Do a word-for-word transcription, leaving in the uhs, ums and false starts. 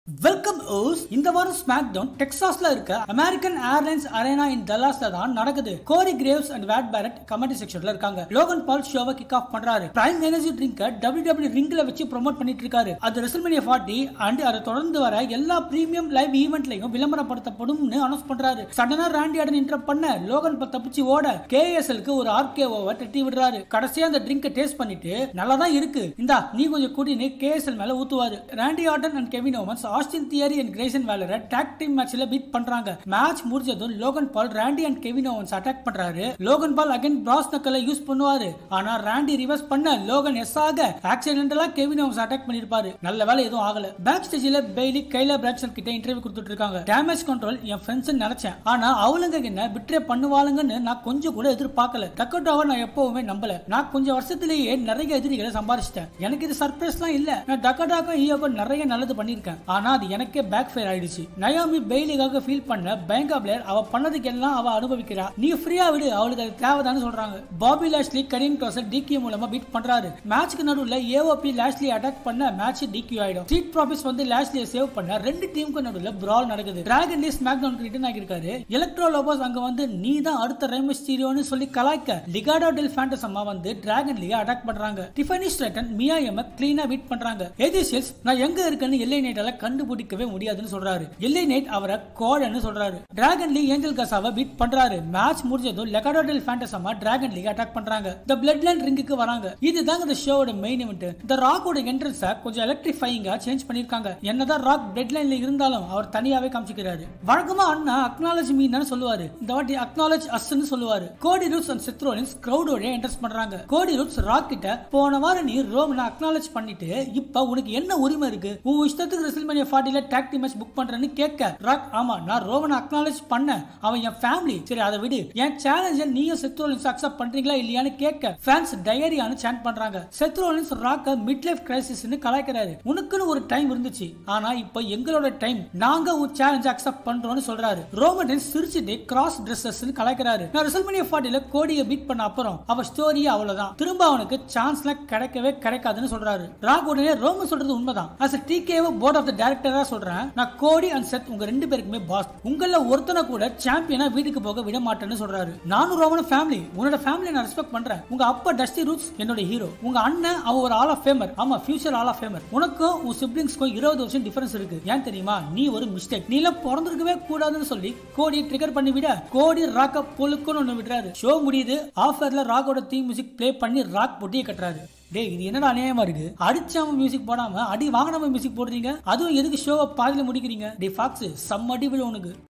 Welcome hose. இந்த வாரம் SmackDown டெக்சாஸ்ல இருக்க அமெரிக்கன் ஏர்லைன்ஸ் அரேனா இன் டல்லாஸ்ல தான் நடக்குது. Corey Graves and Wade Barrett commentary செக்ஷன்ல இருக்காங்க. லோகன் பால் ஷோவை கிக் ஆஃப் பண்றாரு. Prime energy drink W W ரிங்ல வச்சு ப்ரோமோட் பண்ணிட்டு இருக்காரு. அது ரெசல்மேனியா ஃபார்ட்டி அண்ட் அதை தொடர்ந்து வர எல்லா பிரீமியம் லைவ் ஈவென்ட்லயும் விளம்பரப்படுத்தப்படும்னு அனௌன்ஸ் பண்றாரு. சடனா ராண்டி ஆர்டன் இன்டரப்ட் பண்ண லோகன் பால் தப்பிச்சு ஓட கேஎஸ்எல்க்கு ஒரு ஆர்கேஓவை தட்டி விடுறாரு. கடைசியா அந்த ட்ரிங்கை டேஸ்ட் பண்ணிட்டு நல்லா தான் இருக்கு, இந்தா நீ கொஞ்சம் கூட்டின்னு கேஎஸ்எல் மேல ஊத்துவாரு. Randy Orton and Kevin Owens Austin Theory and Grayson வேலரை டாக் டீம் மேட்ச்ல பீட் பண்றாங்க. மேட்ச் முடிஞ்சதும் Logan Paul Randy and Kevin Owens attack பண்றாரு. லோகன் பால் அகைன் பிராஸ் நக்கலை யூஸ் பண்ணுவாரு. ஆனா ராண்டி ரிவர்ஸ் பண்ண லோகன் எஸ் ஆக ஆக்சிடென்டலா கெவின் ஓவன்ஸ் அட்டாக் பண்ணிருப்பாரு. நல்ல வேலை எதுவும் ஆகல. பேக் ஸ்டேஜ்ல பெய்லி கைலா பிராக்சன் கிட்ட இன்டர்வியூ கொடுத்துட்டு இருக்காங்க. டேமேஜ் கண்ட்ரோல் என் ஃப்ரெண்ட்ஸ் நினைச்சேன், ஆனா அவளுங்க என்ன பிட்ரே பண்ணுவாளுங்கன்னு நான் கொஞ்சம் கூட எதிர்பார்க்கல. டக்கோட்டாவை நான் எப்பவுமே நம்பல. நான் கொஞ்சம் வருஷத்திலேயே நிறைய எதிரிகளை சம்பாதிச்சிட்டேன். எனக்கு இது சர்ப்ரைஸ்லாம் இல்ல. நான் டக்கோட்டாக்கும் ஈயோக்கும் நிறைய நல்லது பண்ணிருக்கேன். ஆனா அது எனக்கே பேக் ஃபயர் ஆயிடுச்சு. நயோமி பெய்லிக்காக ஃபீல் பண்ண பயங்கா பிளேயர் அவ பண்ணதுக்கு எல்லாம் அவ அனுபவிக்கிறா. நீ ஃப்ரீயா விடு, அவளுக்கு அது தேவைதான்னு சொல்றாங்க. பாபி லாஷ்லி கரீம் க்ராஸர் டிக்யூ மூலமா பீட் பண்றாரு. மேட்ச்க்கு நடுவுல ஏஓபி லாஷ்லி அட்டாக் பண்ண மேட்ச் டிக்யூ ஆயிடும். ஸ்ட்ரீட் ப்ராஃபிட்ஸ் வந்து லாஷ்லியை சேவ் பண்ண ரெண்டு டீமுக்கு நடுவுல பிரால் நடக்குது. டிராகன் லீ ஸ்மாக்டவுனுக்கு ரிட்டர்ன் ஆகியிருக்காரு. எலக்ட்ரோ லோபோஸ் அங்க வந்து நீ தான் அடுத்த ரே மிஸ்டீரியோன்னு சொல்லி கலாய்க்க லிகாடோ டெல் ஃபேண்டஸ் அம்மா வந்து டிராகன் லீயை அட்டாக் பண்றாங்க. டிஃபனி ஸ்ட்ரைட்டன் மியா எம் கிளீனா பீட் பண்றாங்க. ஏஜி ஸ்டைல்ஸ் நான் எங்க இருக்கேன்னு எல்லை நைட்டால கண்டுபிடிக்கவே முடியாதுன்னு சொல்றாரு. எல்லை நைட் அவரை கோடன்னு சொல்றாரு. டிராகன் லீ ஏஞ்சல் கசாவை பீட் பண்றாரு. மேட்ச் முடிஞ்சதும் லெகாடோ டெல் ஃபேண்டஸ் அம்மா டிராகன் லீ அட்டாக் பண்றாங்க. தி பிளட் லைன் ரிங்குக்கு வராங்க. இதுதாங்க இந்த ஷோவோட மெயின் இவென்ட். தி ராக்கோட என்ட்ரன்ஸை கொஞ்சம் எலக்ட்ரிஃபையிங்கா சேஞ்ச் பண்ணிருக்காங்க. என்னதான் ராக் பிளட் லைன்ல இருந்தாலும் அவர் தனியாவே காமிச்சிக்கிறாரு. வழக்கமா அண்ணா அக்னாலஜ் மீ தான் சொல்லுவாரு. இந்த வாட்டி அக்னாலஜ் அஸ்ன்னு சொல்லுவாரு. Cody Rhodes and Seth Rollins கிரவுடோட என்ட்ரன்ஸ் பண்றாங்க. கோடி ரூட்ஸ் ராக் கிட்ட போன வாரம் நீ ரோமனை அக்னாலஜ் பண்ணிட்டு இப்ப உனக்கு என்ன உரிமை இருக்கு, உன் இஷ்டத்துக்கு ரெசல்மேனியா ஃபார்ட்டில டாக் டீம் மேட்ச் புக் பண்றேன்னு கேட்க ராக் ஆமா நான் ரோமனை அக்னாலஜ் பண்ண, அவன் என் ஃபேமிலி, சரி அதை விடு, என் சேலஞ்சை நீயும் செத் ரோலின்ஸ் அக்செப்ட் பண்றீங்களா இல்லையான்னு கேட்க ஃபேன்ஸ் டயரியானு சாண்ட் பண்றாங்க. செத் ரோலின்ஸ் ராக்க மிட் லைஃப் கிரைசிஸ்னு கலாய்க்கிறாரு. உனக்குன்னு ஒரு டைம் இருந்துச்சு, ஆனா இப்போ எங்களோட டைம், நாங்க உன் சேலஞ்ச் அக்செப்ட் பண்றோம்னு சொல்றாரு. ரோமன் சிரிச்சிட்டு கிராஸ் டிரெஸ்ஸஸ்னு கலாய்க்கிறாரு. நான் ரெசல்மேனியா ஃபார்ட்டில கோடியை பீட் பண்ண அப்புறம் அவ ஸ்டோரி அவ்வளவுதான், திரும்ப அவனுக்கு சான்ஸ்லாம் கிடைக்கவே கிடைக்காதுன்னு சொல்றாரு. ராக் உடனே ரோமன் சொல்றது உண்மைதான். as a டிகேவோ போர்ட் ஆஃப் தி டைரக்டரா சொல்றேன், நான் கோடி அண்ட் செத் உங்க ரெண்டு பேருக்குமே பாஸ், உங்கள ஒருத்தனை கூட சாம்பியனா வீட்டுக்கு போக விட மாட்டேன்னு சொல்றாரு. நானும் ரோமன் ஃபேமிலி, உன்னோட ஃபேமிலியை நான் ரெஸ்பெக்ட் பண்றேன். உங்க அப்பா டஸ்டி ரூட்ஸ் என்னோட ஹீரோ, உங்க அண்ணன் அவ ஒரு ஆல் ஆஃப் ஃபேமர், ஆமா ஃபியூச்சர் ஆல் ஆஃப் ஃபேமர். உனக்கும் உன் சிப்லிங்ஸ்க்கும் இருபது வருஷம் டிஃபரன்ஸ் இருக்கு. ஏன் தெரியுமா, நீ ஒரு மிஸ்டேக், நீ எல்லாம் பிறந்திருக்கவே கூடாதுன்னு சொல்லி கோடி ட்ரிகர் பண்ணி விட கோடி ராக்க பொழுக்குன்னு ஒண்ணு விடுறாரு. ஷோ முடியுது. ஆஃபர்ல ராக்கோட தீம் மியூசிக் பிளே பண்ணி ராக் பொட்டியை கட்டுறாரு. டேய் இது என்னடா அநியாயமா இருக்கு, அடிச்சாம மியூசிக் போடாம அடி வாங்கினாம மியூசிக் போடுறீங்க, அதுவும் எதுக்கு ஷோவை பாதியில முடிக்கிறீங்க? டே ஃபாக்ஸ் செம்ம அடி விழும் உனக்கு.